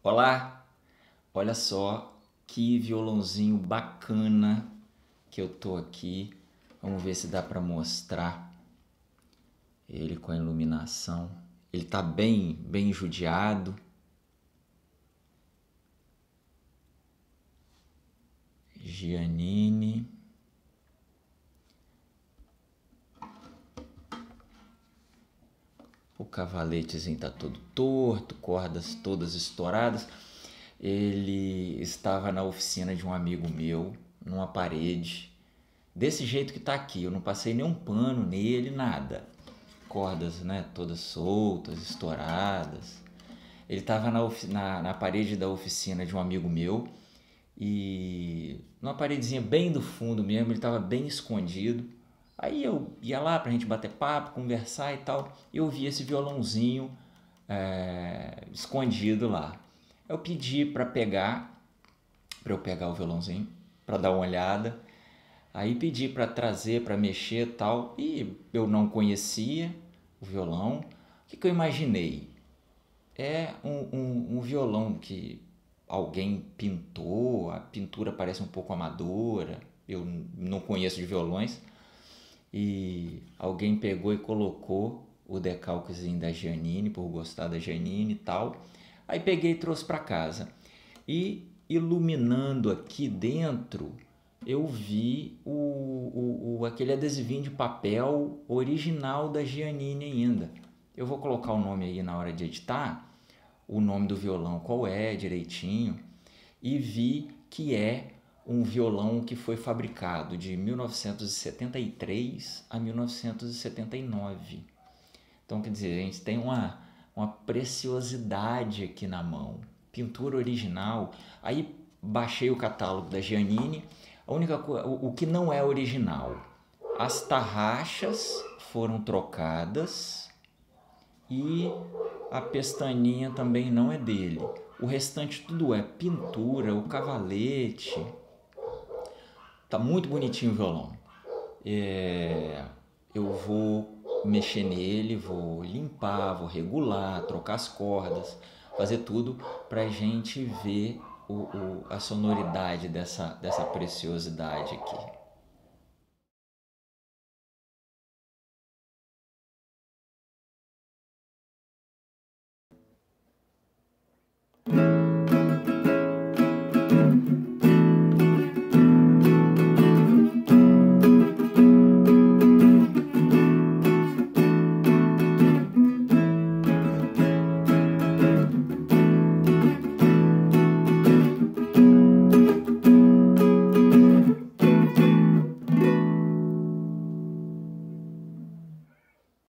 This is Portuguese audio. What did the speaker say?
Olá, olha só que violãozinho bacana que eu tô aqui. Vamos ver se dá para mostrar ele com a iluminação. Ele tá bem judiado. Giannini. O cavaletezinho tá todo torto, cordas todas estouradas. Ele estava na oficina de um amigo meu, numa parede, desse jeito que tá aqui. Eu não passei nenhum pano nele, nada. Cordas, né, todas soltas, estouradas. Ele estava na parede da oficina de um amigo meu e numa paredezinha bem do fundo mesmo, ele estava bem escondido. Aí eu ia lá pra gente bater papo, conversar e tal. E eu vi esse violãozinho escondido lá. Eu pedi para eu pegar o violãozinho, para dar uma olhada. Aí pedi para trazer, para mexer e tal. E eu não conhecia o violão. O que eu imaginei? É um violão que alguém pintou, a pintura parece um pouco amadora, eu não conheço de violões, e alguém pegou e colocou o decalquezinho da Giannini, por gostar da Giannini e tal. Aí peguei e trouxe para casa. E iluminando aqui dentro, eu vi aquele adesivinho de papel original da Giannini ainda. Eu vou colocar o nome aí na hora de editar, o nome do violão qual é direitinho, e vi que é um violão que foi fabricado de 1973 a 1979. Então, quer dizer, a gente tem uma preciosidade aqui na mão. Pintura original. Aí baixei o catálogo da Giannini. A única coisa, o que não é original, as tarraxas foram trocadas e a pestaninha também não é dele. O restante tudo é pintura, o cavalete. Tá muito bonitinho o violão. Eu vou mexer nele, vou limpar, vou regular, trocar as cordas, fazer tudo pra gente ver a sonoridade dessa preciosidade aqui.